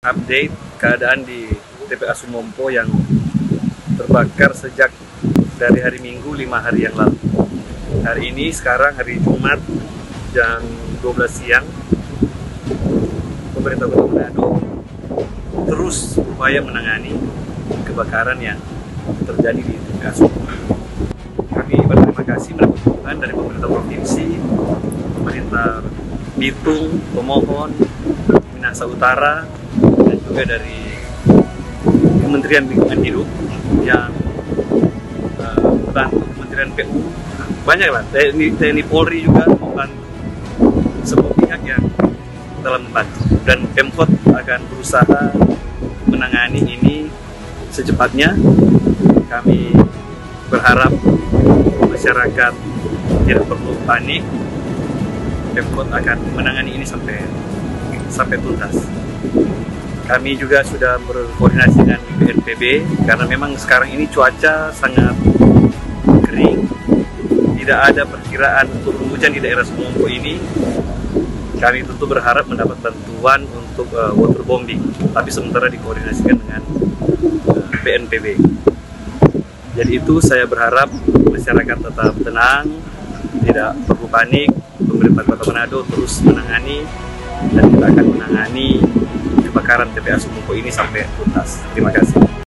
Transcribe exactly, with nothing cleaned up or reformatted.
update keadaan di T P A Sumompo yang terbakar sejak dari hari Minggu lima hari yang lalu. Hari ini sekarang hari Jumat jam dua belas siang, pemerintah Kota Manado terus upaya menangani kebakaran yang terjadi di T P A Sumompo. Kami berterima kasih mendapat dukungan dari pemerintah provinsi, pemerintah Bitung, Pemohon, Minahasa Utara, dan juga dari Kementerian Lingkungan Hidup yang uh, membantu Kementerian P U. Banyak lah, T N I, T N I Polri juga membantu, semua pihak yang telah membantu. Dan Pemkot akan berusaha menangani ini secepatnya. Kami berharap masyarakat tidak perlu panik. Pemkot akan menangani ini sampai sampai tuntas. Kami juga sudah berkoordinasi dengan B N P B karena memang sekarang ini cuaca sangat kering, tidak ada perkiraan turun hujan di daerah Sumompo ini. Kami tentu berharap mendapat bantuan untuk uh, waterbombing, tapi sementara dikoordinasikan dengan uh, B N P B. Jadi itu saya berharap masyarakat tetap tenang, tidak perlu panik. Pemerintah Kota Manado terus menangani dan kita akan menangani kebakaran T P A Sumompo ini sampai tuntas. Terima kasih.